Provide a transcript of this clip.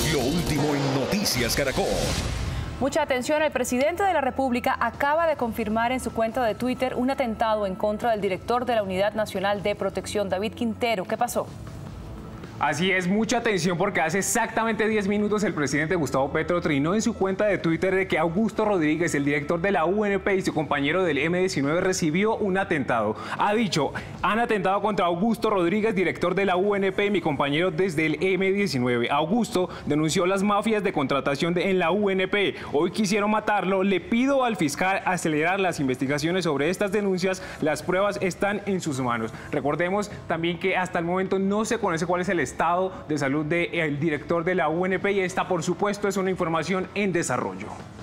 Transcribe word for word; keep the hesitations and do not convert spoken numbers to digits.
Lo último en Noticias Caracol. Mucha atención, el presidente de la República acaba de confirmar en su cuenta de Twitter un atentado en contra del director de la Unidad Nacional de Protección, David Quintero. ¿Qué pasó? Así es, mucha atención porque hace exactamente diez minutos el presidente Gustavo Petro trinó en su cuenta de Twitter de que Augusto Rodríguez, el director de la U N P y su compañero del eme diecinueve, recibió un atentado. Ha dicho, han atentado contra Augusto Rodríguez, director de la U N P y mi compañero desde el eme diecinueve. Augusto denunció las mafias de contratación de, en la U N P. Hoy quisieron matarlo. Le pido al fiscal acelerar las investigaciones sobre estas denuncias. Las pruebas están en sus manos. Recordemos también que hasta el momento no se conoce cuál es el estado de salud del director de la U N P y esta, por supuesto, es una información en desarrollo.